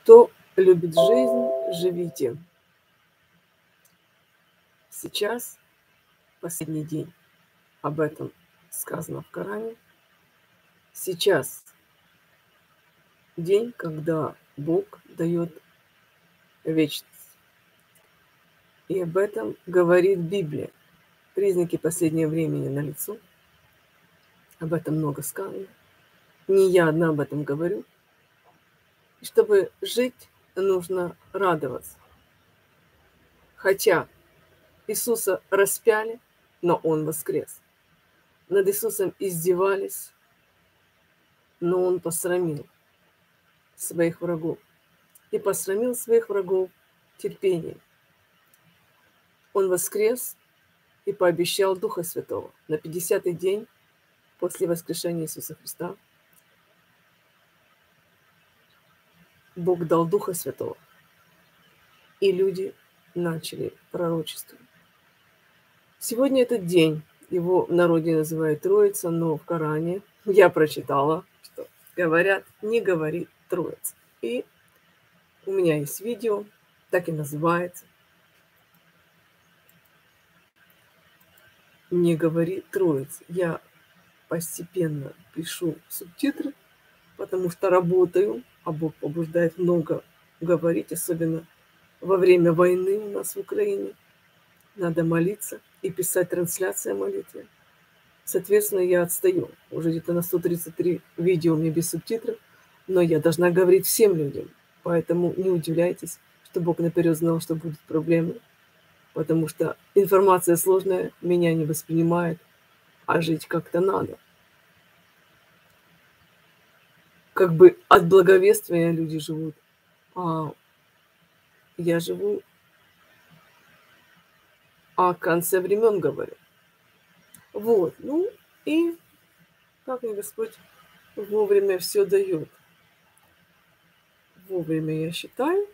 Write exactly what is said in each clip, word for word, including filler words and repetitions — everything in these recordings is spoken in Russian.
Кто любит жизнь, живите. Сейчас последний день. Об этом сказано в Коране. Сейчас день, когда Бог дает вечность. И об этом говорит Библия. Признаки последнего времени налицо. Об этом много сказано. Не я одна об этом говорю. И чтобы жить, нужно радоваться. Хотя Иисуса распяли, но Он воскрес. Над Иисусом издевались, но Он посрамил своих врагов. И посрамил своих врагов терпением. Он воскрес и пообещал Духа Святого. На пятидесятый день после воскрешения Иисуса Христа Бог дал Духа Святого. И люди начали пророчествовать. Сегодня этот день. Его в народе называют Троица, но в Коране я прочитала, что говорят, не говори Троица. И у меня есть видео, так и называется. Не говори Троица. Я постепенно пишу субтитры, потому что работаю, а Бог побуждает много говорить, особенно во время войны у нас в Украине. Надо молиться и писать трансляции о молитве. Соответственно, я отстаю. Уже где-то на сто тридцать три видео у меня без субтитров, но я должна говорить всем людям. Поэтому не удивляйтесь, что Бог наперед знал, что будут проблемы. Потому что информация сложная, меня не воспринимает, а жить как-то надо. Как бы от благовествия люди живут, а я живу о конце времен говорю. Вот, ну и как мне Господь вовремя все дает. Вовремя, я считаю.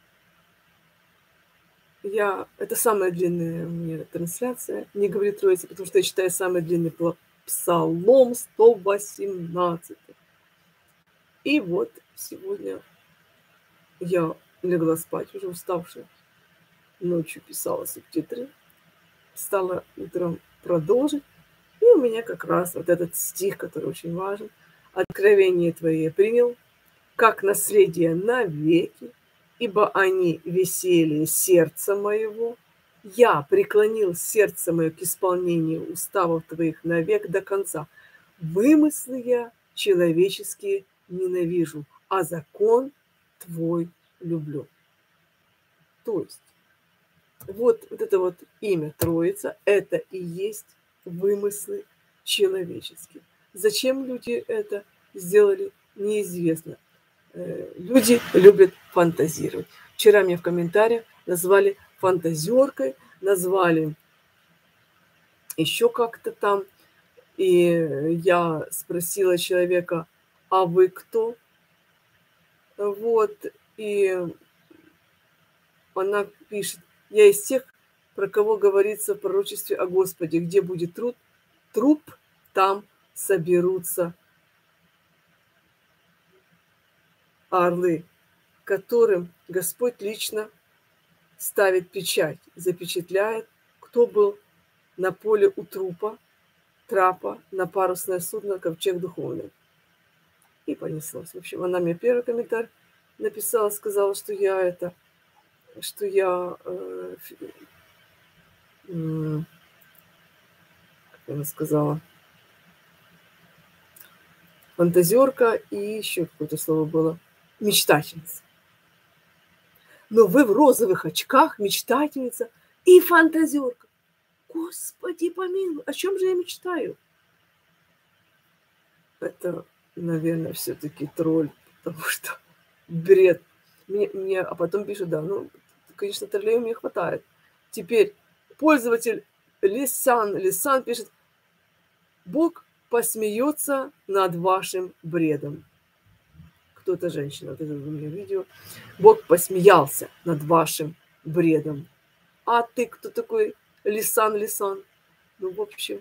Я, это самая длинная у меня трансляция. Не говори Троица, потому что я читаю самый длинный Псалом сто восемнадцать. И вот сегодня я легла спать, уже уставшая. Ночью писала субтитры. Стала утром продолжить. И у меня как раз вот этот стих, который очень важен. «Откровение твое я принял, как наследие навеки, ибо они веселье сердца моего. Я преклонил сердце мое к исполнению уставов твоих навек до конца. Вымыслы я человеческие ненавижу, а закон твой люблю». То есть вот, вот это вот имя Троица, это и есть вымыслы человеческие. Зачем люди это сделали, неизвестно. Люди любят фантазировать. Вчера мне в комментариях назвали фантазеркой, назвали еще как-то там. И я спросила человека, а вы кто? Вот, и она пишет, я из тех, про кого говорится в пророчестве о Господе, где будет труд, труп, там соберутся орлы, которым Господь лично ставит печать, запечатляет, кто был на поле у трупа, трапа, на парусное судно, ковчег духовный. И понеслась. В общем, она мне первый комментарий написала, сказала, что я это, что я, э, э, как она сказала, фантазерка, и еще какое-то слово было, мечтательница. Но вы в розовых очках, мечтательница и фантазерка. Господи помилуй, о чем же я мечтаю? Это, наверное, все-таки тролль, потому что бред. Мне, мне, а потом пишут, да, ну, конечно, троллей у меня хватает. Теперь пользователь Лисан, Лисан пишет, Бог посмеется над вашим бредом. Кто-то женщина, вот это у меня видео. Бог посмеялся над вашим бредом. А ты кто такой? Лисан, Лисан. Ну, в общем,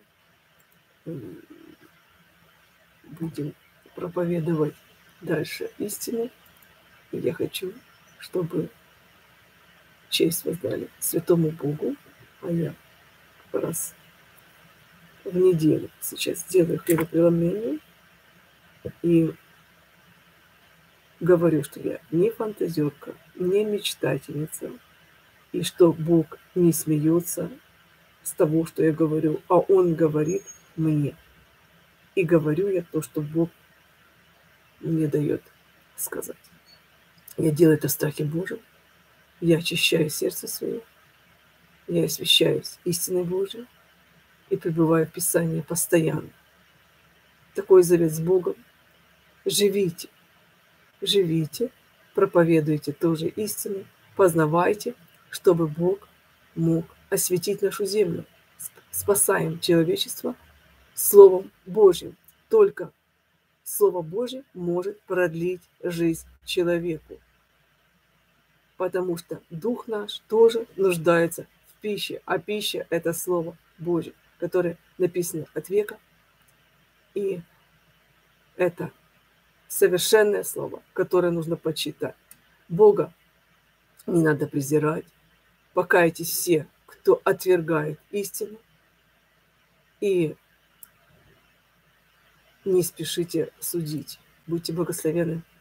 будем проповедовать дальше истину. Я хочу чтобы честь воздали святому Богу, а я раз в неделю сейчас делаю хлебопреломление и говорю, что я не фантазерка, не мечтательница, и что Бог не смеется с того, что я говорю, а Он говорит мне. И говорю я то, что Бог мне дает сказать. Я делаю это в страхе Божьем. Я очищаю сердце свое. Я освящаюсь истиной Божией и пребываю в Писании постоянно. Такой завет с Богом. Живите, живите, проповедуйте тоже истину, познавайте, чтобы Бог мог осветить нашу землю. Спасаем человечество Словом Божьим. Только Слово Божье может продлить жизнь человеку. Потому что дух наш тоже нуждается в пище. А пища – это Слово Божье, которое написано от века. И это совершенное Слово, которое нужно почитать. Бога не надо презирать. Покайтесь все, кто отвергает истину. И не спешите судить. Будьте благословенны.